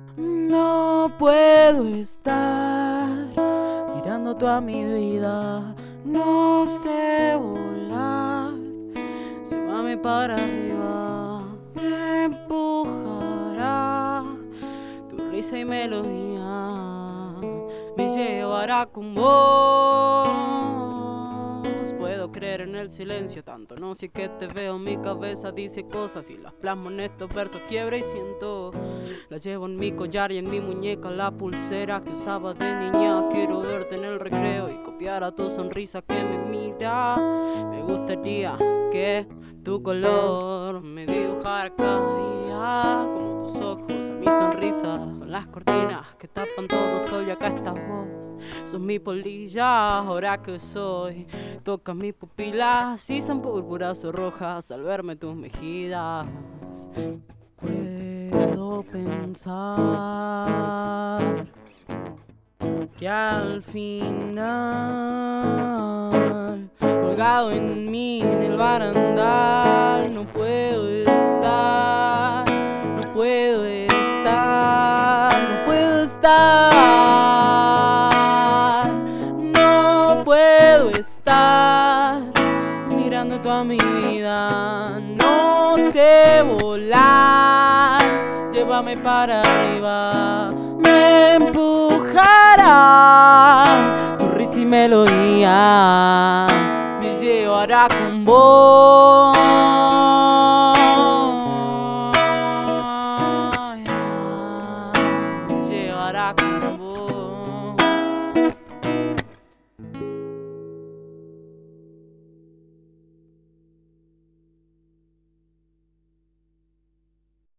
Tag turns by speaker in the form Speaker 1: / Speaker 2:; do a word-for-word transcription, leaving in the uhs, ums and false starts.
Speaker 1: No puedo estar mirando toda mi vida, no sé volar, llévame para arriba, me empujará tu risa y melodía, me llevará con vos. Puedo creer en el silencio tanto, no sé que te veo, mi cabeza dice cosas y las plasmo en estos versos, quiebra y siento. La llevo en mi collar y en mi muñeca, la pulsera que usaba de niña. Quiero verte en el recreo y copiar a tu sonrisa que me mira. Me gustaría que tu color me dibujara cada día, como tus ojos, a mi sonrisa son las cortinas que tapan todo sol y acá estás vos. Sos mi polilla, ahora que soy, toca mis pupilas, si son púrpuras o rojas al verme tus mejillas. Puedo pensar que al final, colgado en mí en el barandal, no puedo estar, no puedo estar, no puedo estar, no puedo estar mirando toda mi vida, no sé volar, llévame para arriba, me empujará tu risa y melodía, me llevará con vos, me llevará con vos.